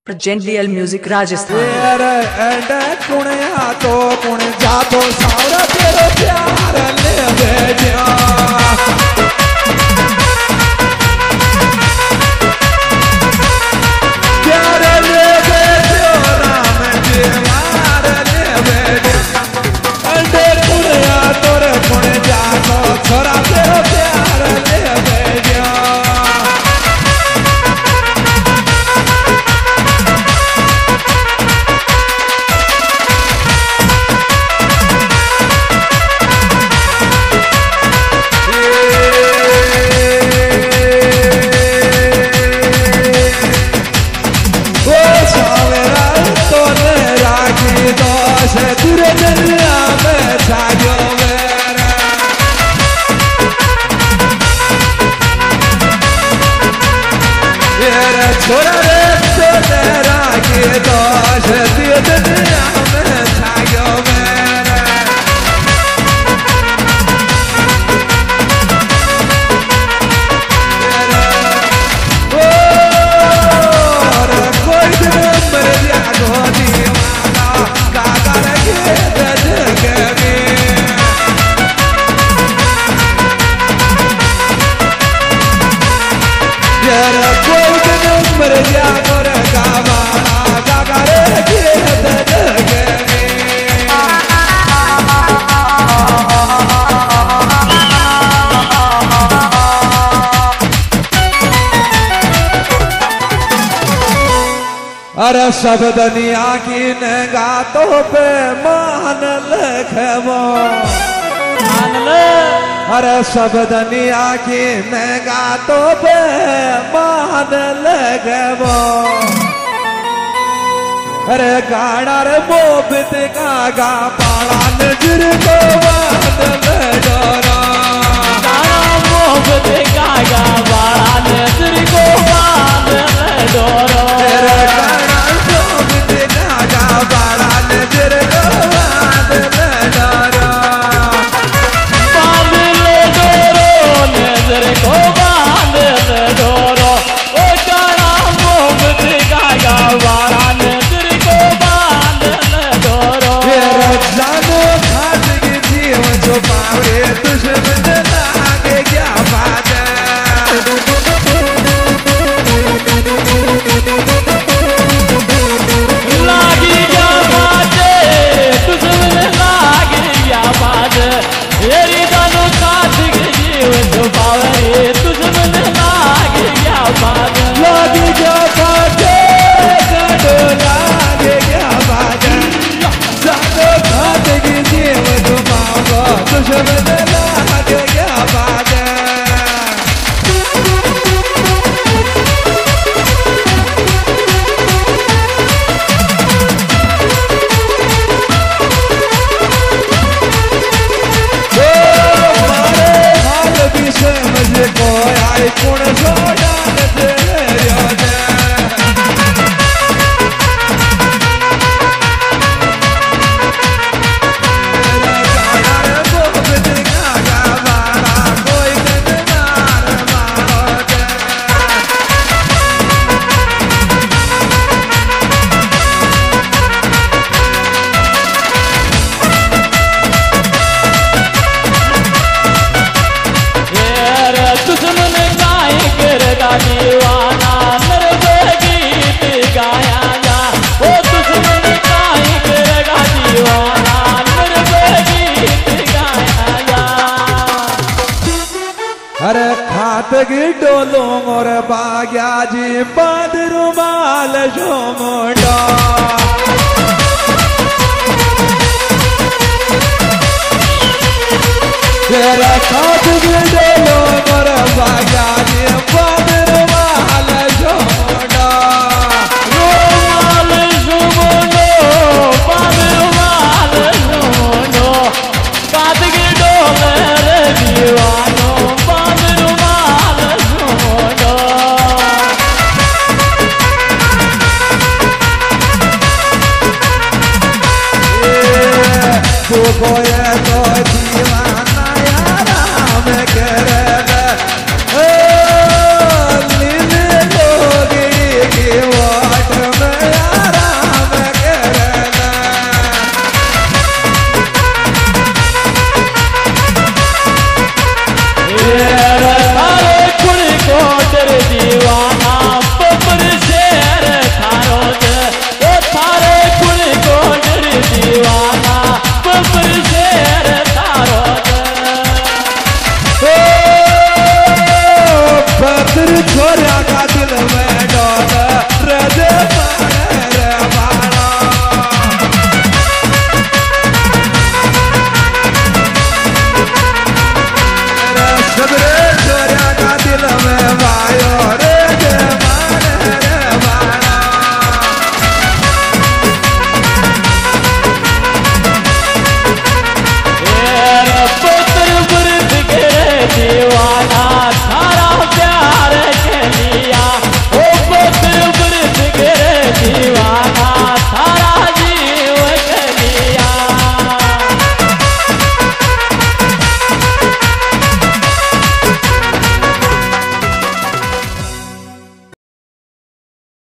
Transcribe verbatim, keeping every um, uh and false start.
Gentile Music Rajasthan। कुणिया तो कुण जातो सावरा तेरो प्यार ले भेजा प्यार ले भेजो राम जी मार ले भेजो अंडे कुणिया तोरे कुण जातो छोरा तेरो प्यार ले भेजा छोरा रे तो तेरा के दोष दियो दुनिया में छायो मेरा ओ रे कोई दिन मर जा गोदी माता काका के दर्द के यार कोई मर जा मोर गावाना गागा रे के दर्द के अरे सब दुनिया की नगातों पे मान लखमो मान ले अरे सब दुनिया की नगातों पे मान लगवो अरे गाड़ा रे मोबित गागा पाला नजर को मान लगोरा गाड़ा मोबित गागा पाला नजर को मान लगोरा अरे गाड़ा मोबित गागा पाला नजर को मान लगोरा नजर को बांध डोरो ओ गाना मोहब्बत गाया वाला नजर को बांध डोरो तेरा जानो खात की जीव जो पावे दुश्मन लागे क्या बात लागी क्या बात दुश्मन लागे क्या बात तेरी जानो खात जो पावे तुझमें लागे क्या बात लागे क्या बात गडो लागे क्या बात जानो खाते की जीव जो पाओ तुझमें लागे क्या बात मुझे कोई आई कुण छोड़ा दीवाना नर गीत गाया जा ओ दुश्मन काहे करेगा दीवाना नर गीत गाया जा अरे खात की डोलो मोर बाग्या जी बाद रुमाल जो मोड़ा तेरा खात की डोलो मोर बाग्या जी बाद रुमाल जो मोड़ा रुमाल जो मोड़ो बाद रुमाल जो मोड़ो बाद की डोले रे दीवानो बाद रुमाल जो मोड़ो तू कोई